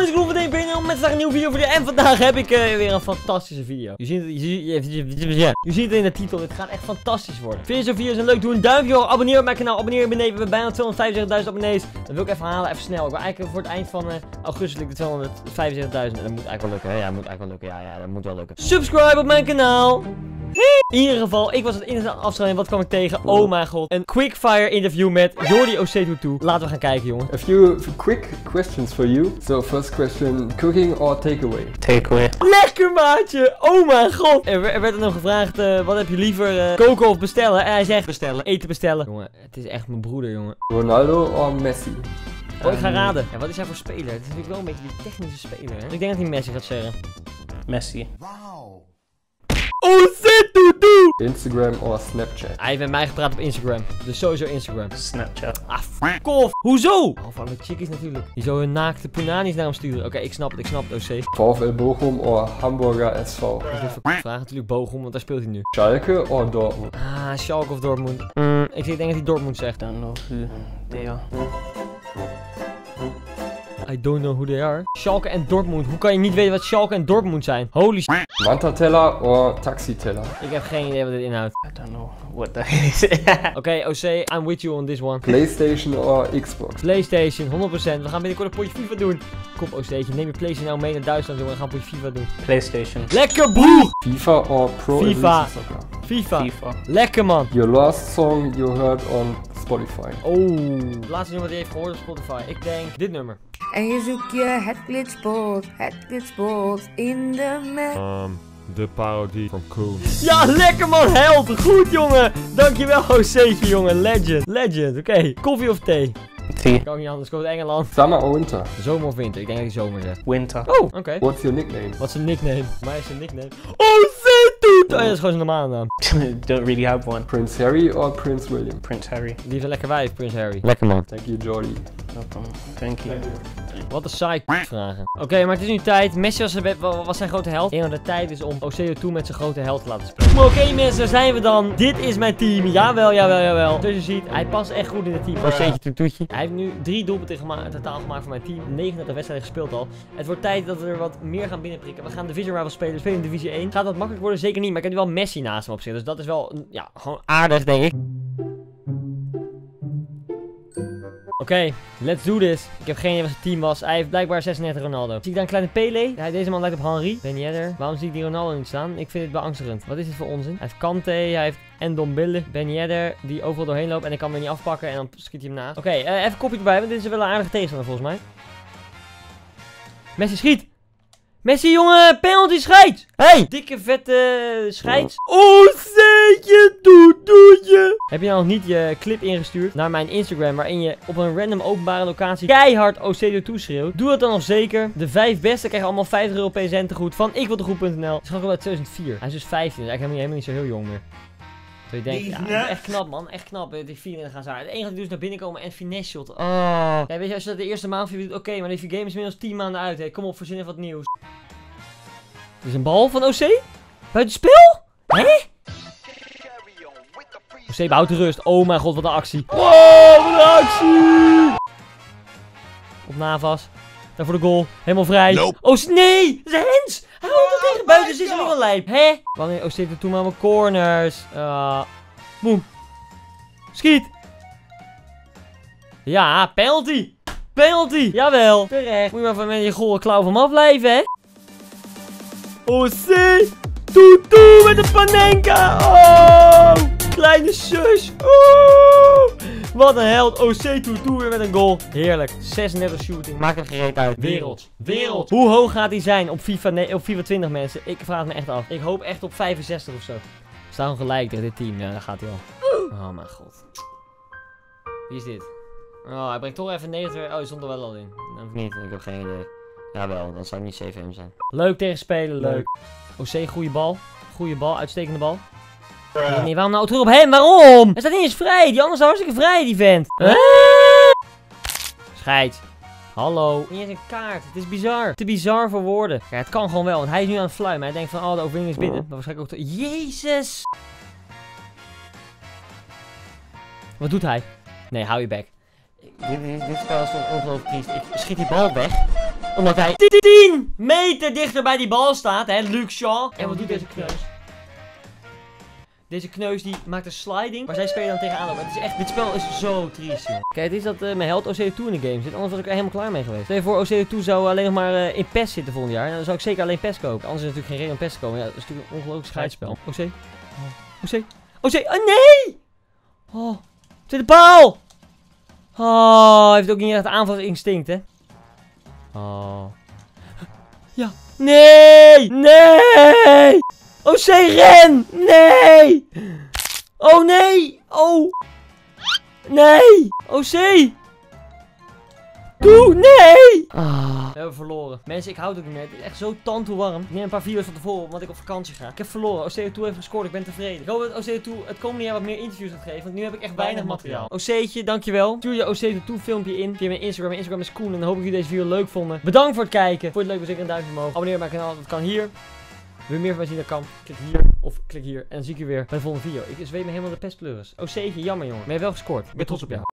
Jongens, ik geloof meteen om met een nieuwe video voor je. En vandaag heb ik weer een fantastische video. Je ziet het in de titel. Het gaat echt fantastisch worden. Vind je zo'n video's leuk? Doe een duimpje omhoog. Abonneer op mijn kanaal. Abonneer beneden. We hebben bijna 275.000 abonnees. Dat wil ik even halen. Even snel. Ik wil eigenlijk voor het eind van augustus de 275.000. Dat moet eigenlijk wel lukken. Hè? Ja, dat moet eigenlijk wel lukken. Ja, dat moet wel lukken. Subscribe op mijn kanaal. In ieder geval, ik was het internet afschrijven. Wat kwam ik tegen? Oh mijn god. Een quickfire interview met Jordi OC22. Laten we gaan kijken, jongens. A few quick questions for you. So first question, cooking or takeaway? Takeaway. Lekker maatje. Oh mijn god. Er werd nog gevraagd, wat heb je liever, koken of bestellen? En hij zegt bestellen. Eten bestellen. Jongen, het is echt mijn broeder, jongen. Ronaldo or Messi? Oh, ik ga raden. Ja, wat is hij voor speler? Het is natuurlijk wel een beetje die technische speler, hè? Ik denk dat hij Messi gaat zeggen. Messi. Wauw. OC22! Instagram or Snapchat? Hij heeft met mij gepraat op Instagram. Dus sowieso Instagram. Snapchat. Ah, fuck off. Hoezo? Van met chickies natuurlijk. Die zo hun naakte punanis naar hem sturen. Oké, ik snap het, OC. VfL Bochum or Hamburger SV? Dat is dit voor vraag? Natuurlijk Bochum, want daar speelt hij nu. Schalke or Dortmund? Ah, Schalke of Dortmund. Ik denk dat hij Dortmund zegt. I don't know who they are. I don't know who they are. Schalke en Dortmund. Hoe kan je niet weten wat Schalke en Dortmund zijn? Holy shit. Manta-teller or taxi-teller? Ik heb geen idee wat dit inhoudt. I don't know what that is. Oké, OC, I'm with you on this one. PlayStation or Xbox? PlayStation, 100%. We gaan binnenkort een potje FIFA doen. Kom OC'tje, neem je PlayStation nou mee naar Duitsland, jongen. We gaan een potje FIFA doen. PlayStation. Lekker broer! FIFA or Pro FIFA. Evolution Soccer? FIFA. Lekker man. Your last song you heard on Spotify? Oh, het laatste nummer die heeft gehoord op Spotify. Ik denk dit nummer. En je zoekt je het glitspot in de map. De parodie van Koen. Ja, lekker man, held. Goed jongen. Dankjewel OC'tje jongen. Legend. Oké. Koffie of thee? Thee. Kan niet anders, ik kom uit Engeland. Summer or winter? Zomer of winter? Ik denk dat hij zomer zegt. Winter. Oh, oké. What's your nickname? Wat is zijn nickname? Mij is zijn nickname. OC22! Oh ja, dat is gewoon zijn normale naam. Don't really have one. Prince Harry or Prince William? Prince Harry. Die is een lekker wijf, Prince Harry. Lekker man. Thank you, Jordi. No problem. Thank you. Wat een saai vragen. Oké, maar het is nu tijd. Messi was zijn grote held. En de tijd is om OC22 met zijn grote held te laten spelen. Oké mensen, daar zijn we dan. Dit is mijn team. Jawel. Zoals je ziet, hij past echt goed in het team. OC22. Hij heeft nu 3 doelpunten totaal gemaakt voor mijn team. 39 wedstrijden gespeeld al. Het wordt tijd dat we er wat meer gaan binnenprikken. We gaan Division Rivals spelen. We spelen in Divisie 1. Gaat dat makkelijk worden? Zeker niet. Maar ik heb nu wel Messi naast hem op zich. Dus dat is wel, ja, gewoon aardig denk ik. Oké, let's do this. Ik heb geen idee wat zijn team was. Hij heeft blijkbaar 36 Ronaldo. Zie ik daar een kleine Pele? Ja, deze man lijkt op Henry. Ben Yedder. Waarom zie ik die Ronaldo niet staan? Ik vind het beangstigend. Wat is dit voor onzin? Hij heeft Kante, hij heeft Ndombele, Ben Yedder, die overal doorheen loopt en ik kan hem niet afpakken en dan schiet hij hem naast. Oké, even een kopje erbij, want dit is wel een aardige tegenstander volgens mij. Messi schiet! Messi, jongen, penalty scheids! Hey! Dikke vette scheids. OC'tje, doe. Heb je nou nog niet je clip ingestuurd naar mijn Instagram waarin je op een random openbare locatie keihard OC22 schreeuwt? Doe dat dan nog zeker. De 5 beste krijgen allemaal €50 per centengoed van ikwildegoed.nl. Het is gewoon uit 2004. Hij is dus 15, dus eigenlijk helemaal niet zo heel jong meer. Dus je denkt, ja, echt knap man, echt knap. Die 24 gaan zijn. Het enige dat doet is naar binnen komen en finesse shot. Oh. Ja, weet je, als je dat de eerste maand doet, oké, maar die game is inmiddels 10 maanden uit. Hè. Kom op, verzin even wat nieuws. Dit is een bal van OC? Buitenspel? Hè? OC behoudt de rust. Oh mijn god, wat een actie. Wow, wat een actie! Op Navas. Daar voor de goal. Helemaal vrij. Nope. Oh nee! Dat is Hens! Hij houdt het tegen buiten. Zit er nog een lijp. Hè? Wanneer OC toen maar mijn corners. Boom. Schiet. Ja, penalty. Penalty. Jawel. Terecht. Moet je maar van met je goal klauw van me afblijven, hè? OC. Toe met de Panenka. Oh. Kleine zus. Oh. Wat een held. OC22 weer met een goal. Heerlijk. 36 shooting. Maakt er gereed uit. Wereld. Hoe hoog gaat hij zijn op FIFA 20 mensen? Ik vraag het me echt af. Ik hoop echt op 65 of zo. We staan gelijk tegen dit team. Ja, daar gaat hij al. Oh mijn god. Wie is dit? Oh, hij brengt toch even 90. Oh, hij stond er wel al in. Of niet? Ik heb geen idee. Jawel, dan zou het niet CVM zijn. Leuk tegen spelen, leuk. OC, goede bal. Goede bal, uitstekende bal. Nee, waarom nou terug op hem? Waarom? Hij staat niet eens vrij. Die anders is hartstikke vrij, die vent. Scheid. Hallo. Niet eens een kaart. Het is bizar. Te bizar voor woorden. Ja, het kan gewoon wel. Want hij is nu aan het fluimen. Hij denkt van, oh, de overwinning is binnen. Maar waarschijnlijk ook Jezus. Wat doet hij? Nee, hou je bek. Dit spel is toch ongelooflijk triest. Ik schiet die bal weg. Omdat hij 10 meter dichter bij die bal staat, hè, Luke Shaw. En wat doet deze kneus? Deze kneus die maakt een sliding, waar zij spelen dan tegenaan lopen. Het is echt, dit spel is zo triest, joh. Kijk, het is dat mijn held OCD2 in de game zit, anders was ik er helemaal klaar mee geweest. Stel je voor, OCD2 zou alleen nog maar in PES zitten volgend jaar. En dan zou ik zeker alleen PES kopen. Anders is er natuurlijk geen reden om PES te komen. Ja, dat is natuurlijk een ongelooflijk scheidspel. OC, oh nee! Oh, tweede paal! Oh, hij heeft ook niet echt aanvalsinstinct, hè? Oh. Ja. Nee! Nee! OC, ren! Nee! Oh, nee! Oh! Nee! OC! Doe! Nee! Ah. We hebben verloren. Mensen, ik houd het ook niet meer. Het is echt zo tandtoewarm. Ik neem een paar video's van tevoren, omdat ik op vakantie ga. Ik heb verloren. OCD2 heeft gescoord. Ik ben tevreden. Ik hoop dat OCD2 het komende jaar wat meer interviews gaat geven. Want nu heb ik echt weinig materiaal. OC'tje, dankjewel. Stuur je OCD2 filmpje in via mijn Instagram. Mijn Instagram is Koen. En dan hoop ik jullie deze video leuk vonden. Bedankt voor het kijken. Vond je het leuk, dan zeker een duimpje omhoog. Abonneer op mijn kanaal. Dat kan hier. Wil je meer van mij zien, dan kan. Klik hier of klik hier. En dan zie ik je weer bij de volgende video. Ik zweet me helemaal de pestpleuris. OC'tje, jammer jongen. Maar je hebt wel gescoord. Ik ben trots op jou.